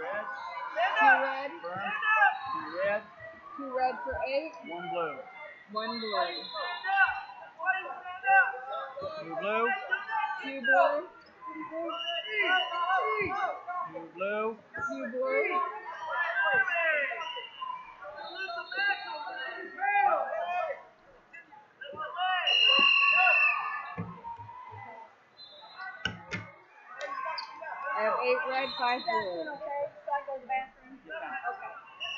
red. 2 red. Burn. 2 red. 2 red for 8. 1 blue. 1 blue. 2 blue. 2 blue. 2 blue. 2 blue. I have 8 red, 5 blue. Okay, so I go to the bathroom? Yeah. Okay.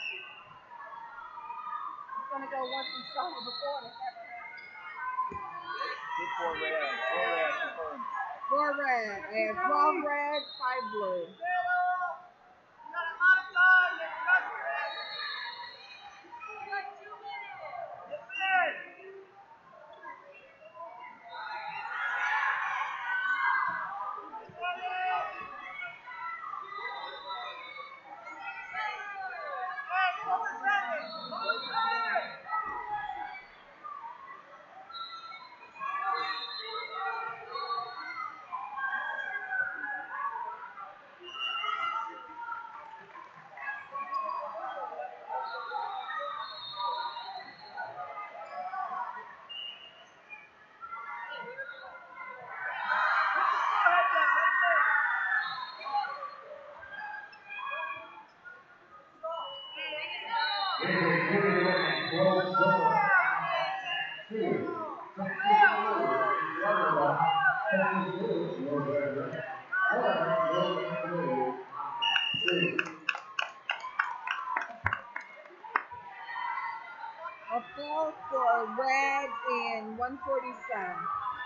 It's going to go once we started before, and it's never happened. Get 4 red. 4 red. Confirm. 4 red. I have 12 red, 5 blue. A 4 for red and 147.